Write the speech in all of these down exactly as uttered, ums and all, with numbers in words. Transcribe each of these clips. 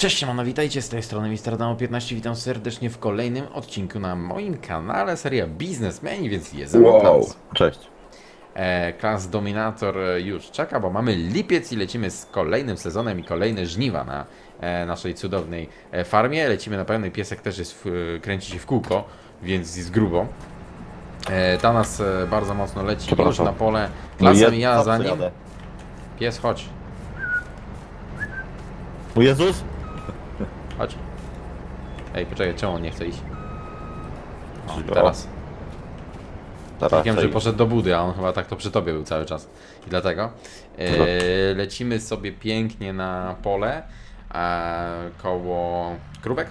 Cześć, siemano, witajcie, z tej strony mister Adamo piętnaście, witam serdecznie w kolejnym odcinku na moim kanale, seria Biznesmeni, więc jest ze mną Wow, Klans. cześć. E, Klans Dominator już czeka, bo mamy lipiec i lecimy z kolejnym sezonem i kolejne żniwa na e, naszej cudownej e, farmie. Lecimy na pełny, piesek też jest w, kręci się w kółko, więc jest grubo. E, ta nas e, bardzo mocno leci już na pole, Klansem i ja za nim. Jadę. Pies, chodź, O Jezus! chodź. Ej, poczekaj, czemu on nie chce iść? O, O, teraz. Teraz Wiem, że przejdę. poszedł do budy, a on chyba tak to przy tobie był cały czas. I dlatego e, lecimy sobie pięknie na pole e, koło krówek.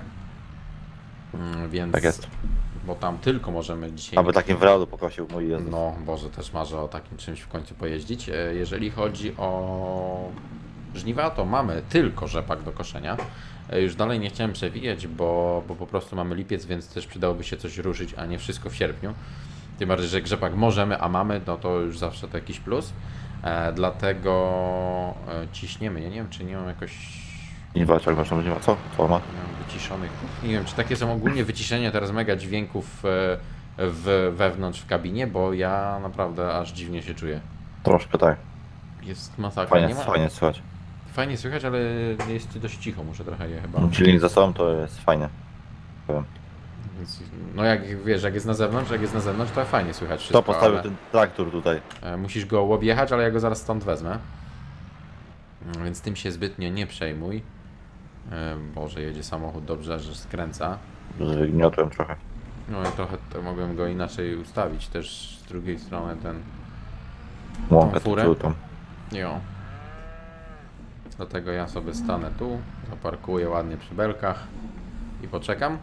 Mm, więc, Tak jest. bo tam tylko możemy dzisiaj... Aby takim wradu pokosił, mój Jezus. No, Boże, też marzę o takim czymś w końcu pojeździć. E, jeżeli chodzi o żniwa, to mamy tylko rzepak do koszenia. E, już dalej nie chciałem przewijać, bo, bo po prostu mamy lipiec, więc też przydałoby się coś ruszyć, a nie wszystko w sierpniu. Tym bardziej, że rzepak możemy, a mamy, no to już zawsze to jakiś plus. E, dlatego e, ciśniemy. Ja nie wiem, czy nie mam jakoś... Nie walcz, jak masz nie ma co? Co ma? Nie mam wyciszonych. Nie wiem, czy takie są ogólnie wyciszenie teraz mega dźwięków e, w, wewnątrz w kabinie, bo ja naprawdę aż dziwnie się czuję. Troszkę tak. Jest masakra. Fajnie, Nie ma... fajnie słychać. Fajnie słychać, ale jest dość cicho, muszę trochę je chyba. Silnik za sobą to jest fajne. Powiem. Więc, no jak wiesz, jak jest na zewnątrz, jak jest na zewnątrz, to fajnie słychać wszystko. Kto postawił ale, ten traktor tutaj? e, musisz go objechać, ale ja go zaraz stąd wezmę. Mm, Więc tym się zbytnio nie przejmuj. E, Boże, jedzie samochód dobrze, że skręca. Wygniotłem trochę. No ja trochę to mogłem go inaczej ustawić też z drugiej strony ten... Łąkę furę? tu tam. Jo. Dlatego ja sobie stanę tu, zaparkuję ładnie przy belkach i poczekam.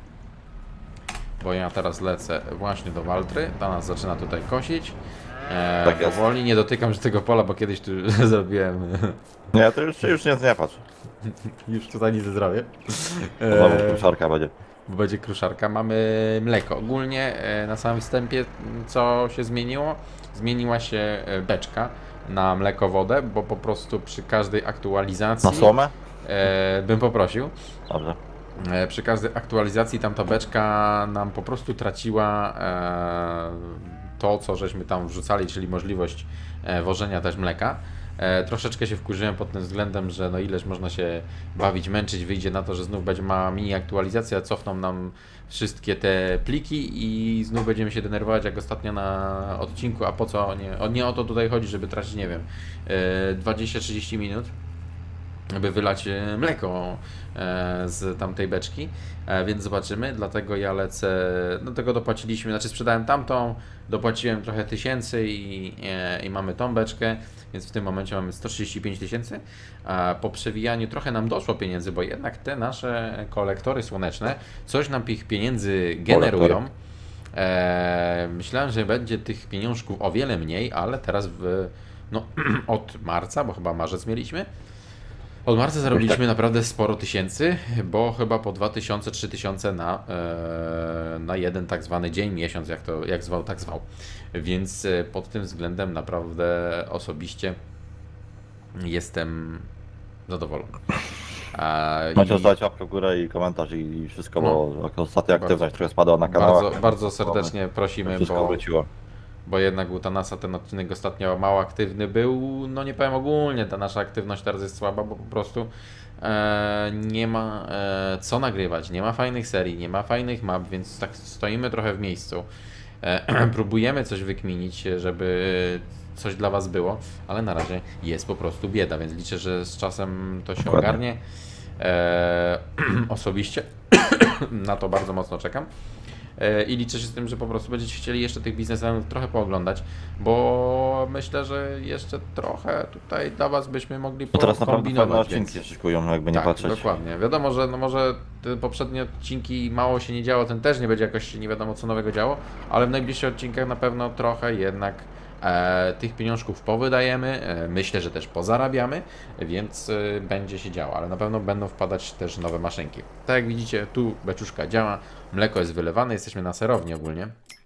Bo ja teraz lecę właśnie do Waltry, ta nas zaczyna tutaj kosić. E, Tak jest. powoli nie dotykam już tego pola, bo kiedyś tu zrobiłem... Nie, to już, już nie, nie patrz. już tutaj nic nie zrobię. Znowu E, kruszarka będzie. bo będzie kruszarka. Mamy mleko. Ogólnie e, na samym wstępie co się zmieniło? Zmieniła się e, beczka na mlekowodę, bo po prostu przy każdej aktualizacji... Na słomę? E, bym poprosił. Dobrze. E, Przy każdej aktualizacji tamta beczka nam po prostu traciła e, to, co żeśmy tam wrzucali, czyli możliwość e, wożenia też mleka. E, troszeczkę się wkurzyłem pod tym względem, że no ileż można się bawić, męczyć, wyjdzie na to, że znów będzie mała mini aktualizacja, cofną nam wszystkie te pliki i znów będziemy się denerwować jak ostatnio na odcinku, a po co? Nie, o, nie o to tutaj chodzi, żeby tracić, nie wiem, e, dwadzieścia trzydzieści minut, aby wylać e, mleko e, z tamtej beczki, e, więc zobaczymy, dlatego ja lecę, no tego dopłaciliśmy, znaczy sprzedałem tamtą, dopłaciłem trochę tysięcy i, e, i mamy tą beczkę, więc w tym momencie mamy sto trzydzieści pięć tysięcy, a po przewijaniu trochę nam doszło pieniędzy, bo jednak te nasze kolektory słoneczne coś nam tych pieniędzy generują. E, myślałem, że będzie tych pieniążków o wiele mniej, ale teraz w, no, od marca, bo chyba marzec mieliśmy, od marca zarobiliśmy naprawdę sporo tysięcy, bo chyba po dwa tysiące, trzy tysiące na, e, na jeden tak zwany dzień, miesiąc, jak to jak zwał, tak zwał. Więc e, pod tym względem naprawdę osobiście jestem zadowolony. A, Macie i zostawić łapkę w górę i komentarz i wszystko, No. bo jak ostatnia aktywność trochę spadła na kanałach. bardzo, bardzo serdecznie prosimy, Wszystko bo, wróciło. bo jednak u Tanasa ten odcinek ostatnio mało aktywny był, no nie powiem ogólnie, ta nasza aktywność teraz jest słaba, bo po prostu e, nie ma e, co nagrywać, nie ma fajnych serii, nie ma fajnych map, więc tak stoimy trochę w miejscu. E, próbujemy coś wykminić, żeby coś dla Was było, ale na razie jest po prostu bieda, więc liczę, że z czasem to się Dokładnie. ogarnie. E, osobiście na to bardzo mocno czekam. I liczę się z tym, że po prostu będziecie chcieli jeszcze tych biznesów trochę pooglądać, bo myślę, że jeszcze trochę tutaj dla Was byśmy mogli To teraz naprawdę fajne pokombinować. odcinki Więc... się szykują, jakby nie Tak, patrzeć. dokładnie. Wiadomo, że no może te poprzednie odcinki mało się nie działo, ten też nie będzie jakoś nie wiadomo co nowego działo, ale w najbliższych odcinkach na pewno trochę jednak e, tych pieniążków powydajemy, e, myślę, że też pozarabiamy, więc e, będzie się działo, ale na pewno będą wpadać też nowe maszynki. Tak jak widzicie, tu beczuszka działa, mleko jest wylewane, jesteśmy na serowni ogólnie.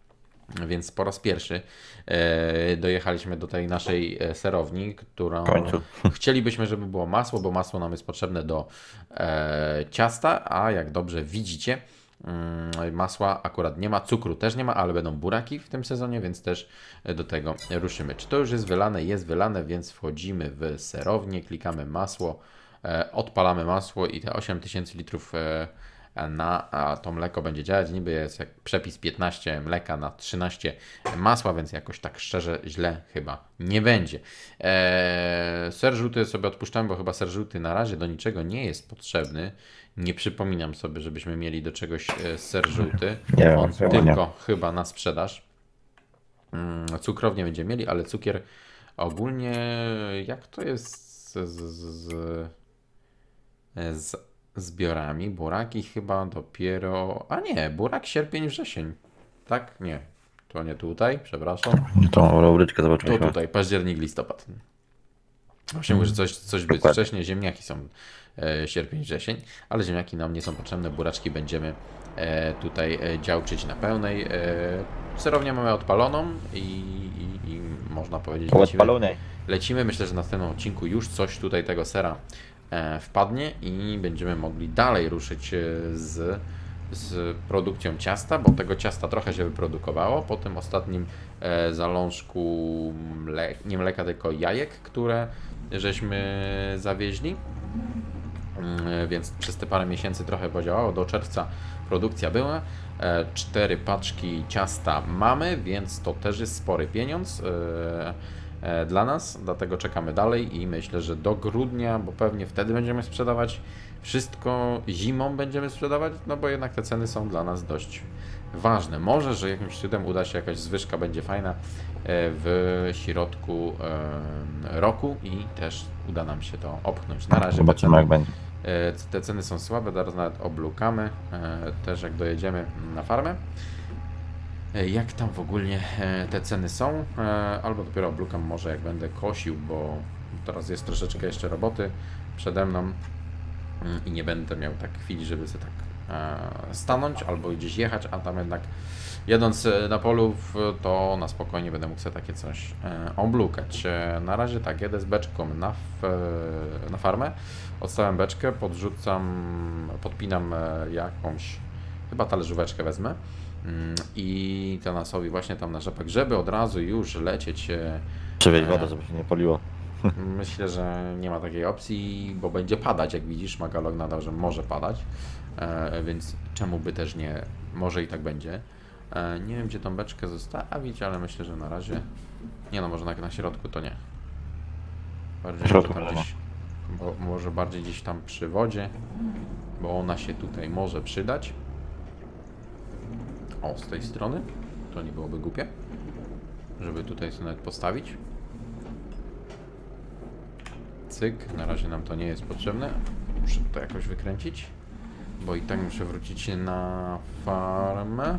Więc po raz pierwszy e, dojechaliśmy do tej naszej e, serowni, którą chcielibyśmy, żeby było masło, bo masło nam jest potrzebne do e, ciasta, a jak dobrze widzicie, mm, masła akurat nie ma, cukru też nie ma, ale będą buraki w tym sezonie, więc też do tego ruszymy. Czy to już jest wylane? Jest wylane, więc wchodzimy w serownię, klikamy masło, e, odpalamy masło i te osiem tysięcy litrów e, na a to mleko będzie działać. Niby jest jak przepis piętnaście mleka na trzynaście masła, więc jakoś tak szczerze źle chyba nie będzie. Eee, ser żółty sobie odpuszczamy, bo chyba ser żółty na razie do niczego nie jest potrzebny. Nie przypominam sobie, żebyśmy mieli do czegoś e, ser żółty. Nie, On chyba tylko nie. chyba na sprzedaż. Mm, cukrownię będziemy mieli, ale cukier ogólnie jak to jest z, z, z, z zbiorami? Buraki chyba dopiero... A nie, burak sierpień, wrzesień. Tak? Nie. To nie tutaj, przepraszam. Nie tą rubryczkę To zobaczyliśmy. tutaj, październik, listopad. Właśnie mówię, że coś, coś być Dokładnie. wcześniej. Ziemniaki są e, sierpień, wrzesień, ale ziemniaki nam nie są potrzebne. Buraczki będziemy e, tutaj e, działczyć na pełnej. E, serownię mamy odpaloną i, i, i można powiedzieć, lecimy, Odpalonej. lecimy. Myślę, że w następnym odcinku już coś tutaj tego sera e, wpadnie i będziemy mogli dalej ruszyć e, z, z produkcją ciasta, bo tego ciasta trochę się wyprodukowało po tym ostatnim e, zalążku mle, nie mleka, tylko jajek, które żeśmy zawieźli. Mm, Więc przez te parę miesięcy trochę podziałało. Do czerwca produkcja była. E, Cztery paczki ciasta mamy, więc to też jest spory pieniądz e, e, dla nas. Dlatego czekamy dalej i myślę, że do grudnia, bo pewnie wtedy będziemy sprzedawać wszystko, zimą będziemy sprzedawać, no bo jednak te ceny są dla nas dość ważne. Może, że jakimś cudem uda się, jakaś zwyżka będzie fajna e, w środku e, roku i też uda nam się to opchnąć. Na razie te Zobaczymy jak ceny, będzie. e, te ceny są słabe, teraz nawet oblukamy, e, też jak dojedziemy na farmę. E, Jak tam w ogóle e, te ceny są, e, albo dopiero oblukam może jak będę kosił, bo teraz jest troszeczkę jeszcze roboty przede mną mm, i nie będę miał tak chwili, żeby sobie tak e, stanąć albo gdzieś jechać, a tam jednak jedąc e, na polu, w- to na spokojnie będę mógł sobie takie coś e, oblukać. E, na razie tak, jedę z beczką na, f, e, na farmę, odstawiam beczkę, podrzucam, podpinam e, jakąś, chyba talerzóweczkę wezmę mm, i to nasowi właśnie tam na rzepek, żeby od razu już lecieć. E, Przywieźć wodę, żeby się nie poliło. Myślę, że nie ma takiej opcji, bo będzie padać, jak widzisz, Magalog nadał, że może padać, e, więc czemu by też nie, może i tak będzie. E, nie wiem, gdzie tą beczkę zostawić, ale myślę, że na razie, nie no, może na, na środku to nie. Bardziej W środku może tam chyba. gdzieś, bo, może bardziej gdzieś tam przy wodzie, bo ona się tutaj może przydać. O, z tej strony, to nie byłoby głupie, żeby tutaj sobie nawet postawić. Cyk, na razie nam to nie jest potrzebne. Muszę to jakoś wykręcić, bo i tak muszę wrócić na farmę.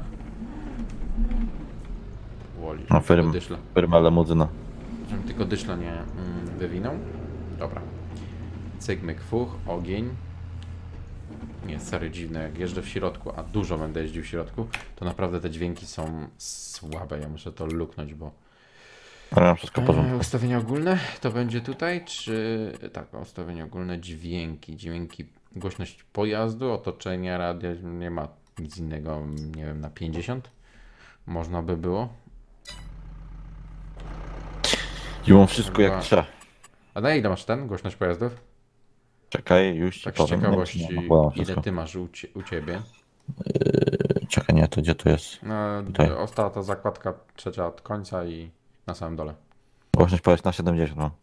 Woli, No, żebym firm. tylko dyszla, Firma limuzyna. żebym tylko dyszla nie mm, wywinął. Dobra. Cyk, myk, fuch, ogień. Nie, serio dziwne, jak jeżdżę w środku, a dużo będę jeździł w środku, to naprawdę te dźwięki są słabe. Ja muszę to luknąć, bo Ale mam wszystko w E, porządku. Ustawienia ogólne to będzie tutaj, czy tak, ustawienia ogólne, dźwięki, dźwięki, głośność pojazdu, otoczenia, radia, nie ma nic innego, nie wiem, na pięćdziesiąt można by było. I mam wszystko Chyba- jak trzeba. A na ile masz ten, głośność pojazdów? Czekaj, już ci Tak z powiem. ciekawości, Nie, nie, mam ile wszystko. ty masz u, cie, u ciebie? Yy, Czekaj, nie, to gdzie to jest? No, Tutaj. ostatnia zakładka trzecia od końca i na samym dole. Głośność powiedz na siedemdziesiąt, no.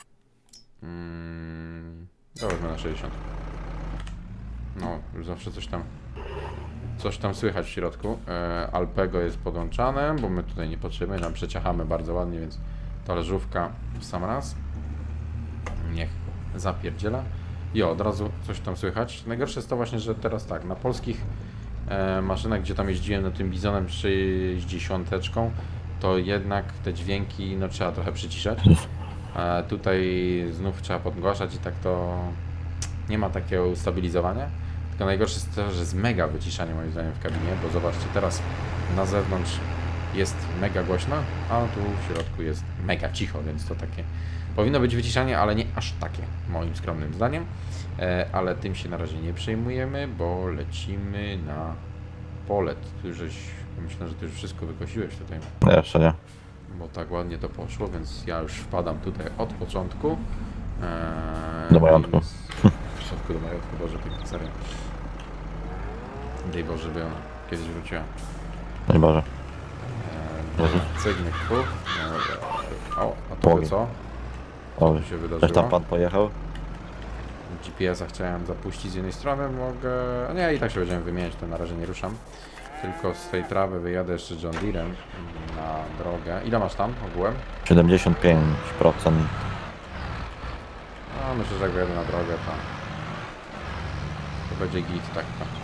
Mm, to wezmę na sześćdziesiąt. No, już zawsze coś tam coś tam słychać w środku. E, Alpego jest podłączane, bo my tutaj nie potrzebujemy, nam przeciachamy bardzo ładnie, więc talerzówka w sam raz. Niech zapierdziela. I od razu coś tam słychać. Najgorsze jest to właśnie, że teraz tak, na polskich e, maszynach, gdzie tam jeździłem na tym Bizonem sześćdziesiąt, to jednak te dźwięki no, trzeba trochę przyciszać. A tutaj znów trzeba podgłaszać i tak to nie ma takiego ustabilizowania. Tylko najgorsze jest to, że jest mega wyciszanie moim zdaniem w kabinie, bo zobaczcie teraz na zewnątrz jest mega głośno, a tu w środku jest mega cicho, więc to takie powinno być wyciszanie, ale nie aż takie, moim skromnym zdaniem. E, ale tym się na razie nie przejmujemy, bo lecimy na pole. Ty już żeś, myślę, że ty już wszystko wykosiłeś tutaj, Nie, jeszcze nie. bo tak ładnie to poszło, więc ja już wpadam tutaj od początku. E, Do majątku. W środku do majątku, Boże, piękna seria. Dej Boże, żeby ona kiedyś wróciła. No i Boże. E, Cygnik tu. O, a to Pogi. co? O, Co tu się też wydarzyło? tam pan pojechał? G P S-a chciałem zapuścić z jednej strony, mogę... A nie, i tak się będziemy wymieniać, to na razie nie ruszam. Tylko z tej trawy wyjadę jeszcze John Deerem na drogę. Ile masz tam ogółem? siedemdziesiąt pięć procent. No, myślę, że jak wyjadę na drogę, to... To będzie git, tak to.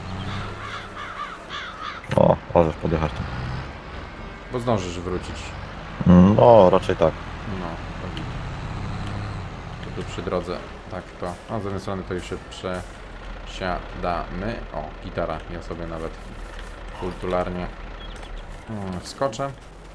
O, możesz podjechać tam. Bo zdążysz wrócić. Mm, No, raczej tak. No, to git. To tu przy drodze, tak to. A z jednej strony to już się przesiadamy. O, gitara. Ja sobie nawet kulturalnie mm, wskoczę.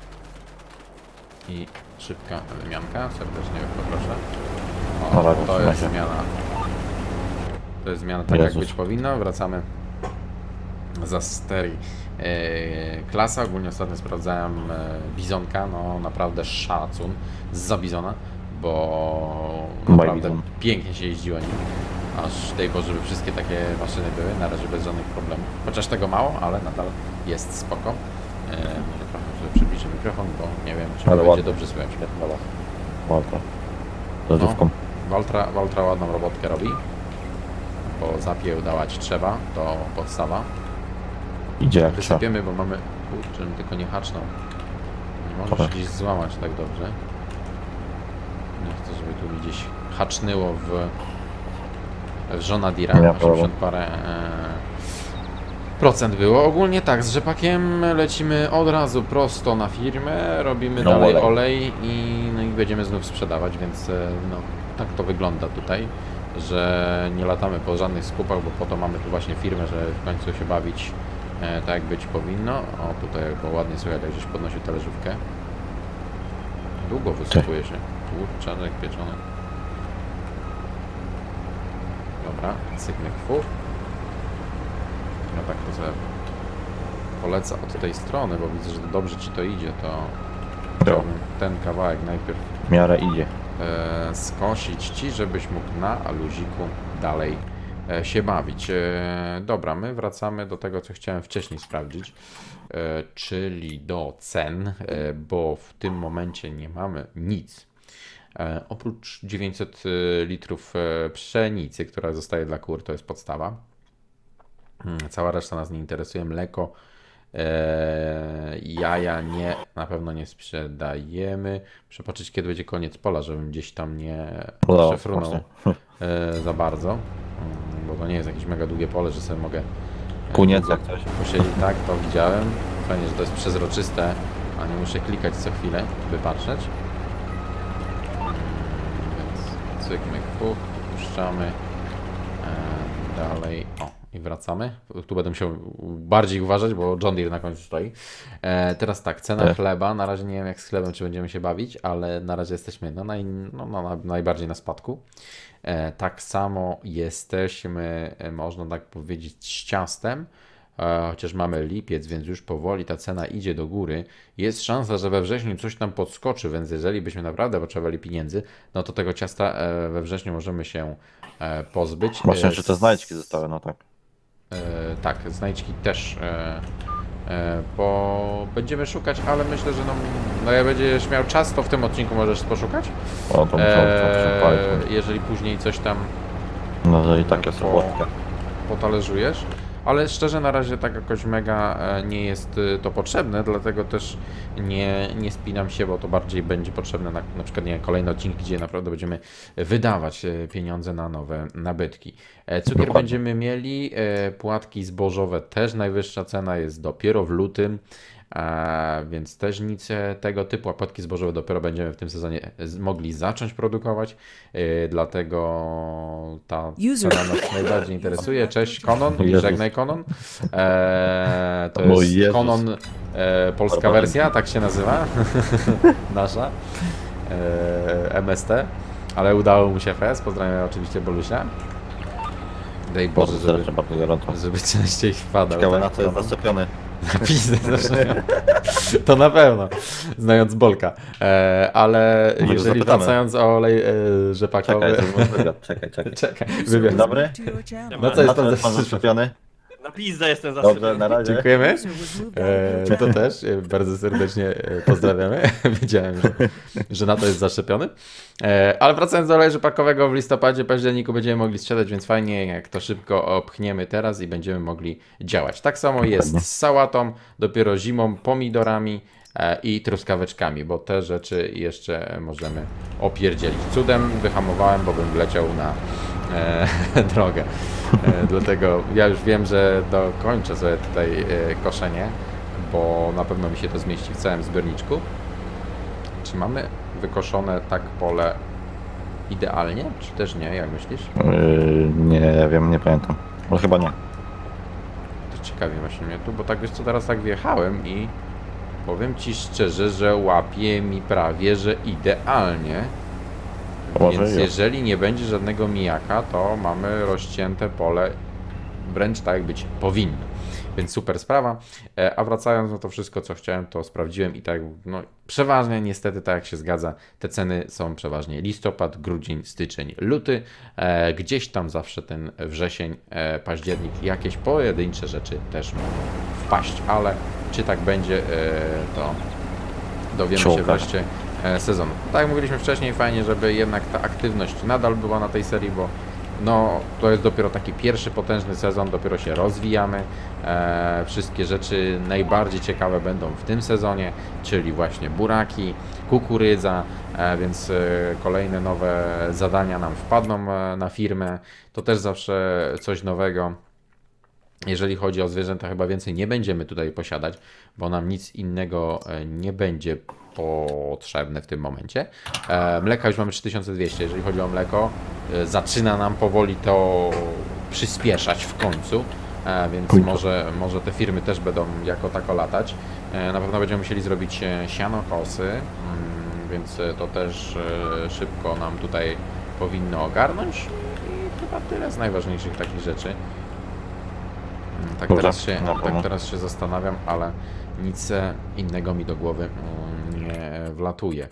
I szybka wymianka. Serdecznie poproszę. O, Dobra, to trzymaj jest się. zmiana. To jest zmiana tak, Jezus. jak być powinno. Wracamy za stery. Eee, klasa, ogólnie ostatnio sprawdzałem e, bizonka, no naprawdę szacun za bizona, bo naprawdę bizon. pięknie się jeździło nim. Aż daj Boże, żeby wszystkie takie maszyny były, na razie bez żadnych problemów. Chociaż tego mało, ale nadal jest spoko. Eee, może trochę sobie przybliżę mikrofon, bo nie wiem, czy Ale będzie ładnie. dobrze słychać. Dobra. Walka. Z lodówką. Waltra, Waltra ładną robotkę robi, bo zapieł dać trzeba, to podstawa. Idzie jak trzeba. Wysypiemy, bo mamy... Kurczę, tylko nie haczną. Nie możesz Dobra. gdzieś złamać tak dobrze. Nie chcę, żeby tu mi gdzieś hacznyło w... w żona Dira. Nie ma osiemdziesiąt parę e, procent było. Ogólnie tak, z rzepakiem lecimy od razu prosto na firmę, robimy No, dalej olej. olej i, no i będziemy znów sprzedawać, więc e, no, tak to wygląda tutaj, że nie latamy po żadnych skupach, bo po to mamy tu właśnie firmę, żeby w końcu się bawić e, tak jak być powinno. O, tutaj bo ładnie słychać, jak gdzieś podnosił talerzówkę. Długo wysypuje się. Kurczanek pieczony. Dobra, cyknek fu. No tak to sobie polecę od tej strony, bo widzę, że dobrze ci to idzie, to chciałbym ten kawałek najpierw W miarę idzie. e, skosić ci, żebyś mógł na luziku dalej e, się bawić. E, dobra, my wracamy do tego, co chciałem wcześniej sprawdzić, e, czyli do cen, e, bo w tym momencie nie mamy nic. E, oprócz dziewięćset litrów e, pszenicy, która zostaje dla kur, to jest podstawa. Hmm, Cała reszta nas nie interesuje. Mleko, e, jaja nie, na pewno nie sprzedajemy. Muszę patrzeć, kiedy będzie koniec pola, żebym gdzieś tam nie No, przefrunął właśnie. e, za bardzo. Mm, Bo to nie jest jakieś mega długie pole, że sobie mogę e, Kuniec długo jak coś. posiedzieć. Tak, to widziałem. Fajnie, że to jest przezroczyste, a nie muszę klikać co chwilę, by patrzeć. Mm, Więc cyk, myk, fuch, puszczamy. E, Dalej, o, i wracamy. Tu będę musiał bardziej uważać, bo John Deere na końcu stoi. E, teraz tak, cena Tak. chleba. Na razie nie wiem, jak z chlebem, czy będziemy się bawić, ale na razie jesteśmy no, naj, no, no, na- najbardziej na spadku. E, tak samo jesteśmy, e, można tak powiedzieć, z ciastem. E, chociaż mamy lipiec, więc już powoli ta cena idzie do góry. Jest szansa, że we wrześniu coś tam podskoczy, więc jeżeli byśmy naprawdę potrzebowali pieniędzy, no to tego ciasta e, we wrześniu możemy się e, pozbyć. Właśnie, E, że te znajdźki zostały, no tak. E, tak, znajdźki też, e, e, bo będziemy szukać, ale myślę, że no, no jak będziesz miał czas, to w tym odcinku możesz poszukać. O, to muszę E, eee, jeżeli później coś tam No, że i takie po- są łatwe. potalerzujesz, ale szczerze na razie tak jakoś mega e, nie jest e, to potrzebne, dlatego też nie, nie spinam się, bo to bardziej będzie potrzebne na, na przykład nie, kolejny odcinek, gdzie naprawdę będziemy wydawać e, pieniądze na nowe nabytki. E, Cukier Dokładnie. będziemy mieli, e, płatki zbożowe też najwyższa cena jest dopiero w lutym. E, więc też nic e, tego typu, a płatki zbożowe dopiero będziemy w tym sezonie z- mogli zacząć produkować, e, dlatego ta cena nas najbardziej interesuje. Cześć Konon i Jezus. żegnaj Konon. E, to Mój jest Jezus. Konon e, polska Barbarzyńca. wersja, tak się nazywa, nasza, e, M S T, ale udało mu się F S, pozdrawiam oczywiście Bolusia. Daj Boże, Boże, żeby, żeby... bardzo gorąco. żeby częściej wpadał. Ciekawe tak? na co jest zaszczepiony. Pizdę zaszczepiony. To na pewno, znając Bolka. E, ale Może jeżeli zapytamy. wracając o olej e, rzepakowy... Czekaj, to jest mój wywiad. Czekaj, czekaj. Czekaj, wywiad. Dobry? No co jest Na co pan jest pan za... zaszczepiony? Na pizdę jestem Dobrze, zasypiony. na razie. Dziękujemy. E, to też e, bardzo serdecznie e, pozdrawiamy. Wiedziałem, że, że na to jest zaszczepiony. E, ale wracając do oleju rzepakowego, w listopadzie, październiku będziemy mogli sprzedać, więc fajnie jak to szybko opchniemy teraz i będziemy mogli działać. Tak samo jest Dokładnie. z sałatą, dopiero zimą, pomidorami e, i truskaweczkami, bo te rzeczy jeszcze możemy opierdzielić. Cudem wyhamowałem, bo bym wleciał na e, drogę. E, dlatego ja już wiem, że dokończę sobie tutaj e, koszenie, bo na pewno mi się to zmieści w całym zbiorniczku. Czy mamy wykoszone tak pole idealnie, czy też nie? Jak myślisz? Yy, nie wiem, nie pamiętam. No chyba nie. To ciekawie właśnie mnie tu, bo tak wiesz co, teraz tak wjechałem i powiem Ci szczerze, że łapie mi prawie, że idealnie. Może Więc i ja. jeżeli nie będzie żadnego mijaka, to mamy rozcięte pole wręcz tak jak być powinno. Więc super sprawa. E, A wracając na to wszystko, co chciałem, to sprawdziłem i tak, no przeważnie niestety tak jak się zgadza, te ceny są przeważnie listopad, grudzień, styczeń, luty. E, gdzieś tam zawsze ten wrzesień, e, październik, jakieś pojedyncze rzeczy też mogą wpaść, ale czy tak będzie, e, to dowiemy Czołka. się wreszcie e, sezonu. Tak jak mówiliśmy wcześniej, fajnie, żeby jednak ta aktywność nadal była na tej serii, bo no, to jest dopiero taki pierwszy potężny sezon, dopiero się rozwijamy. E, wszystkie rzeczy najbardziej ciekawe będą w tym sezonie, czyli właśnie buraki, kukurydza, e, więc e, kolejne nowe zadania nam wpadną e, na firmę. To też zawsze coś nowego. Jeżeli chodzi o zwierzęta, chyba więcej nie będziemy tutaj posiadać, bo nam nic innego e, nie będzie potrzebne w tym momencie. E, mleka już mamy trzy tysiące dwieście, jeżeli chodzi o mleko, e, zaczyna nam powoli to przyspieszać w końcu, e, więc Pójdę. może, może te firmy też będą jako tako latać. E, na pewno będziemy musieli zrobić e, sianokosy, mm, więc e, to też e, szybko nam tutaj powinno ogarnąć i chyba tyle z najważniejszych takich rzeczy. Tak Dobra, teraz, się, na tak pewno. teraz się zastanawiam, ale nic e, innego mi do głowy mm, nie wlatuje.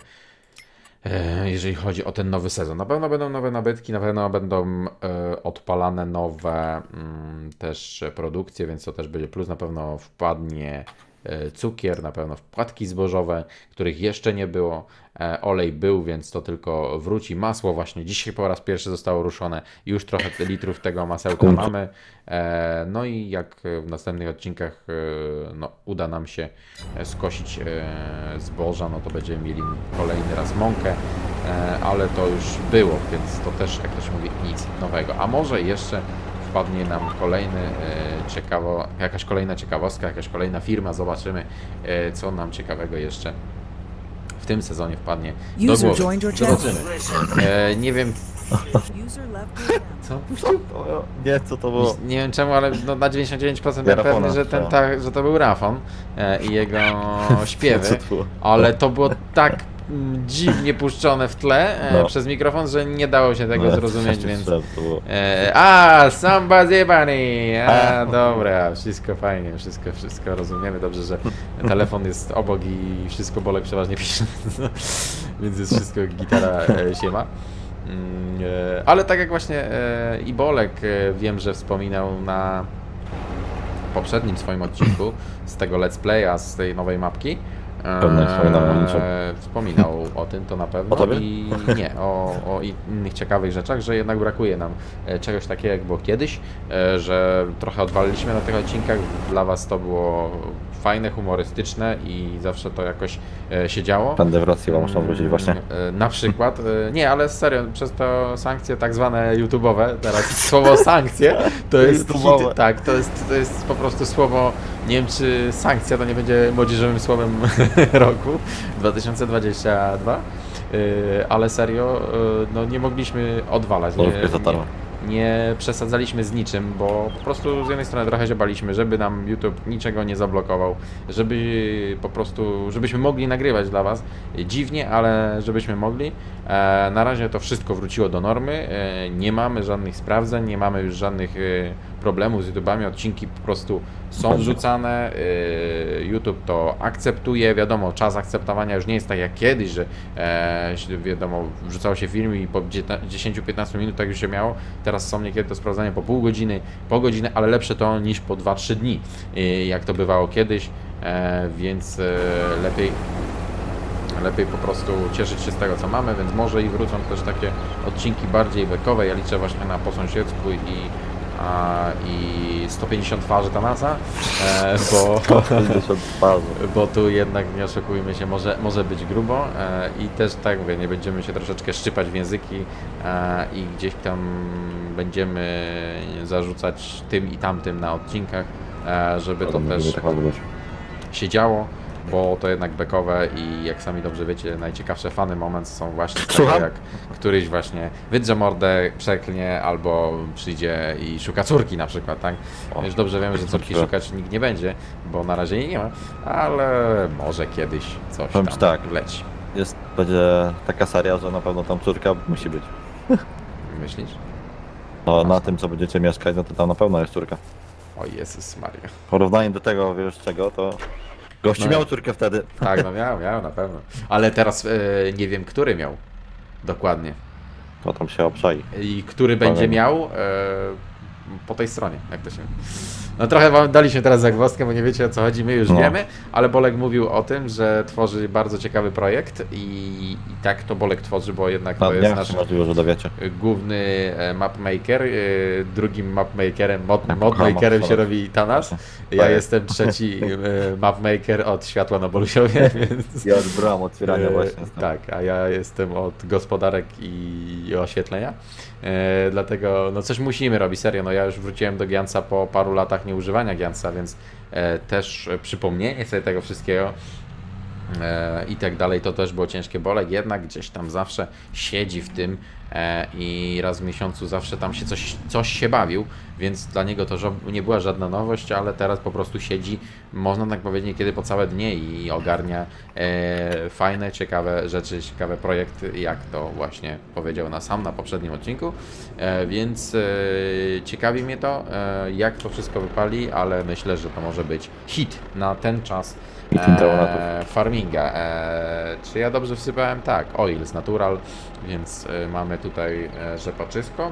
E, Jeżeli chodzi o ten nowy sezon. Na pewno będą nowe nabytki, na pewno będą e, odpalane nowe mm, też produkcje, więc to też będzie plus. Na pewno wpadnie e, cukier, na pewno wpłatki zbożowe, których jeszcze nie było. E, olej był, więc to tylko wróci. Masło właśnie dzisiaj po raz pierwszy zostało ruszone. Już trochę litrów tego masełka mamy. E, no i jak w następnych odcinkach e, no, uda nam się e, skosić e, zboża, no to będziemy mieli kolejny raz mąkę, e, ale to już było, więc to też, jak to się mówi, nic nowego. A może jeszcze wpadnie nam kolejny e, ciekawo, jakaś kolejna ciekawostka, jakaś kolejna firma, zobaczymy, e, co nam ciekawego jeszcze w tym sezonie wpadnie do User głowy. joined your channel. Zobaczymy. E, nie wiem, User left your co puścił? Nie, co to było? Nie wiem czemu, ale no, na dziewięćdziesiąt dziewięć procent byłem Rafona, pewny, że, ten, tak. ta, że to był Rafon e, i jego śpiewy, Co to było? ale to było tak mm, dziwnie puszczone w tle e, No. przez mikrofon, że nie dało się tego No, zrozumieć, coś więc... to było. E, a, samba zebani! A, dobra, wszystko fajnie, wszystko, wszystko rozumiemy. Dobrze, że telefon jest obok i wszystko Bolek przeważnie pisze, więc jest wszystko gitara e, siema. Mm, e, ale tak jak właśnie e, i Bolek e, wiem, że wspominał na poprzednim swoim odcinku z tego let's playa, z tej nowej mapki. Pewnie wspominałem, że- E, wspominał o tym, to na pewno. O tobie? I nie, o, o innych ciekawych rzeczach, że jednak brakuje nam e, czegoś takiego, jak było kiedyś, e, że trochę odwaliliśmy na tych odcinkach. Dla Was to było fajne, humorystyczne i zawsze to jakoś e, się działo. Będę wracał, muszę wrócić właśnie. E, na przykład, e, nie, ale serio, przez to sankcje tak zwane YouTube'owe, teraz słowo sankcje to jest YouTube'owe. hit, tak, to jest, to jest po prostu słowo, nie wiem czy sankcja to nie będzie młodzieżowym słowem roku dwa tysiące dwudziestego drugiego, e, ale serio, e, no nie mogliśmy odwalać, nie, Polskę zatarło. nie przesadzaliśmy z niczym, bo po prostu z jednej strony trochę się baliśmy, żeby nam YouTube niczego nie zablokował, żeby po prostu, żebyśmy mogli nagrywać dla Was. Dziwnie, ale żebyśmy mogli. E, na razie to wszystko wróciło do normy, e, nie mamy żadnych sprawdzeń, nie mamy już żadnych e, problemów z YouTubami, odcinki po prostu są wrzucane, e, YouTube to akceptuje, wiadomo, czas akceptowania już nie jest tak jak kiedyś, że e, wiadomo, wrzucało się film i po dziesięć do piętnastu minutach już się miało. Teraz są niekiedy to sprawdzanie po pół godziny, po godzinę, ale lepsze to niż po dwa trzy dni, jak to bywało kiedyś, więc lepiej, lepiej po prostu cieszyć się z tego, co mamy, więc może i wrócą też takie odcinki bardziej bekowe. Ja liczę właśnie na po sąsiedzku i, a, i sto pięćdziesiąt twarzy Thanasa, bo, bo tu jednak, nie oszukujmy się, może, może być grubo i też tak mówię, nie będziemy się troszeczkę szczypać w języki i gdzieś tam będziemy zarzucać tym i tamtym na odcinkach, żeby to też się działo, bo to jednak bekowe i jak sami dobrze wiecie, najciekawsze fany moment są właśnie z tego, jak któryś właśnie wydrze mordę, przeklnie albo przyjdzie i szuka córki na przykład, tak? O, już dobrze wiemy, że córki szukać nikt nie będzie, bo na razie jej nie ma, ale może kiedyś coś tam tak. leci. Jest, będzie taka seria, że na pewno tam córka musi być. Myślisz? No na tym, co będziecie mieszkać, no to tam na pewno jest córka. O Jezus Maria. W porównaniu do tego, wiesz czego, to gościu No miał ja- córkę wtedy. Tak, no miał, miał na pewno. Ale teraz e, nie wiem, który miał dokładnie. To tam się obszai. I który będzie Powiem. miał e, po tej stronie, jak to się... No trochę wam daliśmy teraz zagwozdkę, bo nie wiecie o co chodzi, my już No. wiemy, ale Bolek mówił o tym, że tworzy bardzo ciekawy projekt i, i tak to Bolek tworzy, bo jednak No, to nie jest wiem, nasz czy możliwe, że dowiecie. główny e, mapmaker, e, drugim mapmakerem, mod, Ja modmakerem kocham się mapmaker. robi Thanas, ja Tak. jestem trzeci e, mapmaker od Światła na Bolusiowie, więc... Ja odbrałem otwierania E, właśnie. Tak, a ja jestem od gospodarek i oświetlenia. E, dlatego no coś musimy robić, serio. No ja już wróciłem do Giantsa po paru latach nieużywania Giantsa, więc e, też e, przypomnienie sobie tego wszystkiego e, i tak dalej, to też było ciężkie. Bolek jednak gdzieś tam zawsze siedzi w tym e, i raz w miesiącu zawsze tam się coś, coś się bawił, więc dla niego to żo- nie była żadna nowość, ale teraz po prostu siedzi, można tak powiedzieć, niekiedy po całe dnie i ogarnia e, fajne, ciekawe rzeczy, ciekawe projekty, jak to właśnie powiedział na sam na poprzednim odcinku, e, więc e, ciekawi mnie to, e, jak to wszystko wypali, ale myślę, że to może być hit na ten czas e, farminga. E, czy ja dobrze wsypałem? Tak, Oils Natural, więc e, mamy tutaj e, rzepaczysko.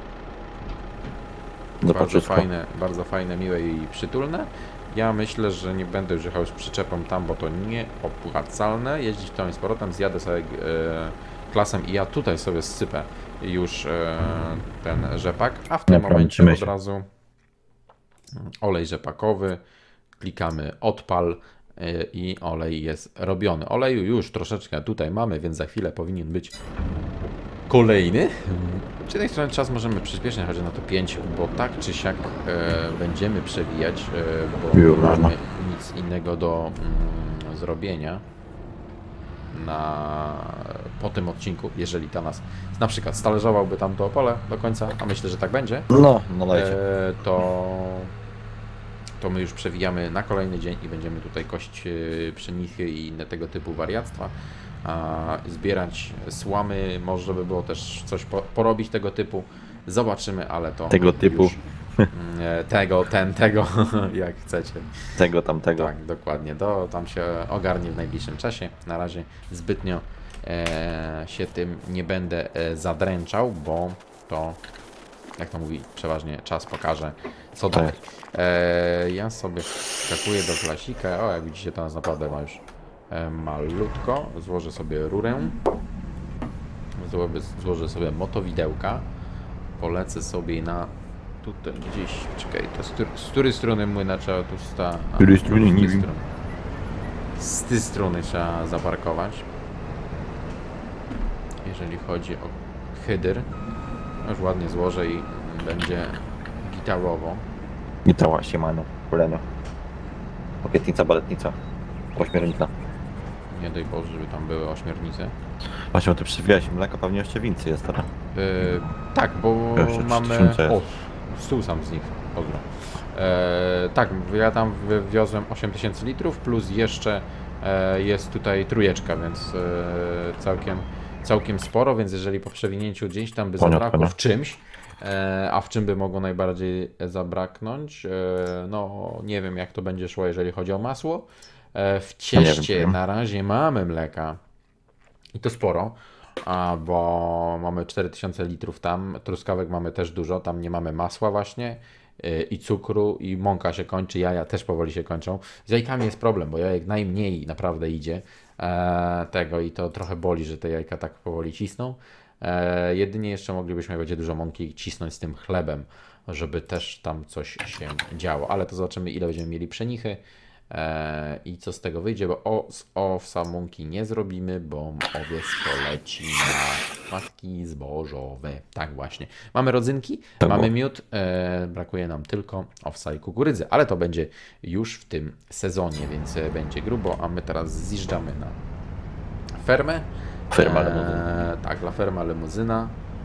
Bardzo Rzepaczysko. fajne, bardzo fajne, miłe i przytulne. Ja myślę, że nie będę już jechał z przyczepą tam, bo to nieopłacalne. Jeździć tam i z powrotem, zjadę sobie e, klasem i ja tutaj sobie zsypę już e, ten rzepak, a w tym Naprawdę, momencie myśl. od razu olej rzepakowy, klikamy odpal e, i olej jest robiony. Oleju już troszeczkę tutaj mamy, więc za chwilę powinien być kolejny. Z jednej strony czas możemy przyspieszyć, chodzi na to pięć, bo tak czy siak e, będziemy przewijać, e, bo Już nie można. mamy nic innego do mm, zrobienia na, po tym odcinku, jeżeli ta nas na przykład stależowałby tam to pole do końca, a myślę, że tak będzie, No, no dajcie. e, to, to my już przewijamy na kolejny dzień i będziemy tutaj kość e, pszenichy i inne tego typu wariactwa. A zbierać słamy, może by było też coś po, porobić tego typu, zobaczymy, ale to Tego typu. już, e, tego, ten, tego, jak chcecie. Tego, tamtego. Tak, dokładnie, to tam się ogarnie w najbliższym czasie. Na razie zbytnio e, się tym nie będę e, zadręczał, bo to, jak to mówi, przeważnie czas pokaże, co Tak. dalej. E, ja sobie skakuję do klasika, o jak widzicie, to nas naprawdę ma już e, malutko. Złożę sobie rurę, złożę, złożę sobie motowidełka, polecę sobie na tutaj gdzieś, czekaj, to z, któr- z której strony młyna trzeba tu sta... Z której strony? z tej Nie wiem. strony. Z tej strony trzeba zaparkować. Jeżeli chodzi o hydyr, już ładnie złożę i będzie gitarowo. Gitała, siemano, koleno. Okietnica, baletnica. Ośmiornica. Nie daj Boże, żeby tam były ośmiornice. Właśnie, ty przywijałeś mleko, pewnie jeszcze więcej jest teraz. Yy, tak, bo Jeszcze mamy... trzy tysiące jest. O, stół sam z nich, pozdro. Yy, tak, ja tam wywiozłem osiem tysięcy litrów, plus jeszcze yy, jest tutaj trójeczka, więc yy, całkiem, całkiem sporo, więc jeżeli po przewinięciu gdzieś tam by Poniosło, zabrakło nie? w czymś, yy, a w czym by mogło najbardziej zabraknąć, yy, no nie wiem jak to będzie szło, jeżeli chodzi o masło. Yy, w cieście wiem. na razie mamy mleka i to sporo. A, bo mamy cztery tysiące litrów tam, truskawek mamy też dużo, tam nie mamy masła właśnie yy, i cukru i mąka się kończy, jaja też powoli się kończą. Z jajkami jest problem, bo jajek najmniej naprawdę idzie e, tego i to trochę boli, że te jajka tak powoli cisną. E, jedynie jeszcze moglibyśmy, jak będzie dużo mąki, cisnąć z tym chlebem, żeby też tam coś się działo, ale to zobaczymy ile będziemy mieli pszenichy. Eee, i co z tego wyjdzie, bo o, z owsa mąki nie zrobimy, bo owiec poleci na matki zbożowe. Tak właśnie. Mamy rodzynki, Tak mamy było. miód, e, brakuje nam tylko owsa i kukurydzy, ale to będzie już w tym sezonie, więc e, będzie grubo, a my teraz zjeżdżamy na fermę. Ferma Eee, limuzyna. Tak, dla ferma limuzyna.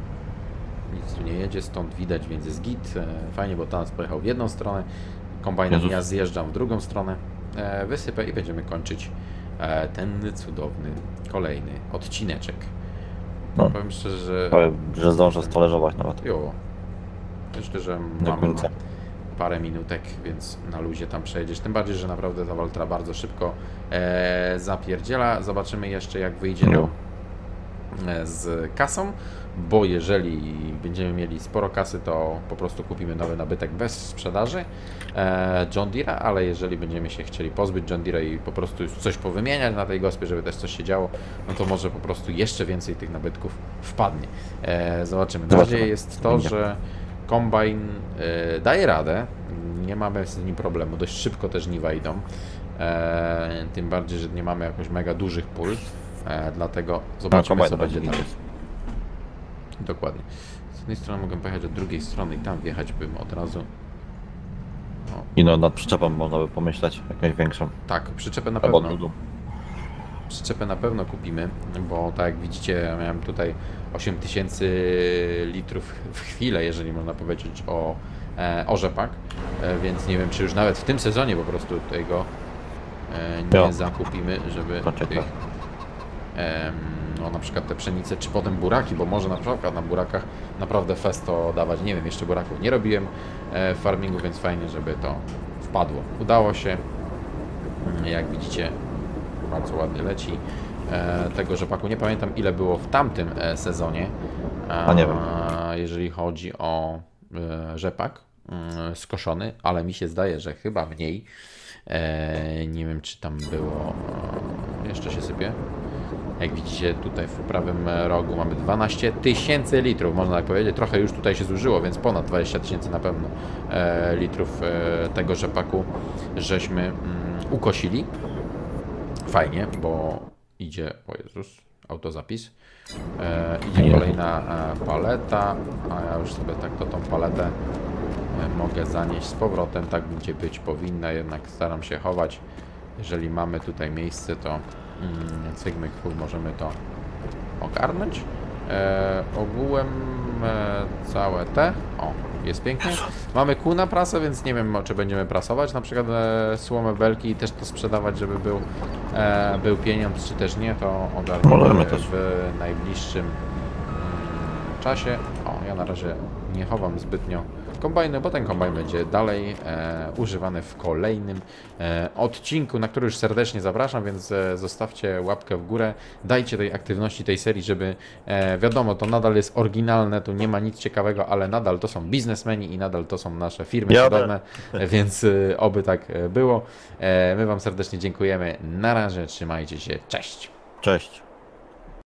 Nic tu nie jedzie, stąd widać, więc jest git. E, fajnie, bo teraz pojechał w jedną stronę, kombajnem Jezus. ja zjeżdżam w drugą stronę. E, wysypę i będziemy kończyć e, ten cudowny, kolejny odcineczek. No. Powiem szczerze, że... Powiem, że zdążę stoleżować nawet. Jo. Myślę, że Do mamy końca. parę minutek, więc na luzie tam przejedziesz. Tym bardziej, że naprawdę ta Valtra bardzo szybko e, zapierdziela. Zobaczymy jeszcze jak wyjdzie Jo. nam e, z kasą, bo jeżeli będziemy mieli sporo kasy, to po prostu kupimy nowy nabytek bez sprzedaży e, John Deere'a, ale jeżeli będziemy się chcieli pozbyć John Deere'a i po prostu już coś powymieniać na tej gospie, żeby też coś się działo, no to może po prostu jeszcze więcej tych nabytków wpadnie. E, zobaczymy. Na Zobaczymy. razie jest to, Będzie. że kombajn e, daje radę, nie mamy z nim problemu, dość szybko te żniwa idą, e, tym bardziej, że nie mamy jakoś mega dużych pól, e, dlatego zobaczymy kombajn co będzie będzie tam. widać. Dokładnie. Z jednej strony mogę pojechać od drugiej strony i tam wjechać bym od razu. O, I no nad przyczepą można by pomyśleć, jakąś większą. tak, przyczepę na Albo pewno. drugą. Przyczepę na pewno kupimy, bo tak jak widzicie, ja miałem tutaj osiem tysięcy litrów w chwilę, jeżeli można powiedzieć o, e, o rzepak, e, więc nie wiem, czy już nawet w tym sezonie po prostu tego e, nie Jo. zakupimy, żeby Poczekaj. tych, em, no na przykład te pszenice, czy potem buraki, bo może na przykład na burakach naprawdę festo dawać, nie wiem, jeszcze buraków nie robiłem e, w farmingu, więc fajnie, żeby to wpadło. Udało się, jak widzicie, bardzo ładnie leci. E, tego rzepaku nie pamiętam ile było w tamtym e, sezonie, e, A nie wiem. jeżeli chodzi o e, rzepak e, skoszony, ale mi się zdaje, że chyba mniej. E, nie wiem czy tam było, e, jeszcze się sypie. Jak widzicie tutaj w prawym rogu mamy dwanaście tysięcy litrów, można tak powiedzieć. Trochę już tutaj się zużyło, więc ponad dwadzieścia tysięcy na pewno e, litrów e, tego rzepaku żeśmy mm, ukosili. Fajnie, bo idzie, o Jezus, autozapis. E, idzie kolejna e, paleta, a ja już sobie tak to tą paletę e, mogę zanieść z powrotem, tak gdzie być powinna, jednak staram się chować. Jeżeli mamy tutaj miejsce, to mm, cygmyk full możemy to ogarnąć. E, ogółem e, całe te, o, jest pięknie. Mamy kół na prasę, więc nie wiem, czy będziemy prasować na przykład e, słomę belki i też to sprzedawać, żeby był, e, był pieniądz, czy też nie, to ogarniemy Możemy też. w najbliższym mm, czasie. O, ja na razie nie chowam zbytnio kombajny, bo ten kombajn będzie dalej e, używany w kolejnym e, odcinku, na który już serdecznie zapraszam, więc e, zostawcie łapkę w górę, dajcie tej aktywności tej serii, żeby e, wiadomo, to nadal jest oryginalne, tu nie ma nic ciekawego, ale nadal to są biznesmeni i nadal to są nasze firmy Jadę. cudowne, e, więc e, oby tak e, było. E, my Wam serdecznie dziękujemy, na razie, trzymajcie się, cześć! Cześć.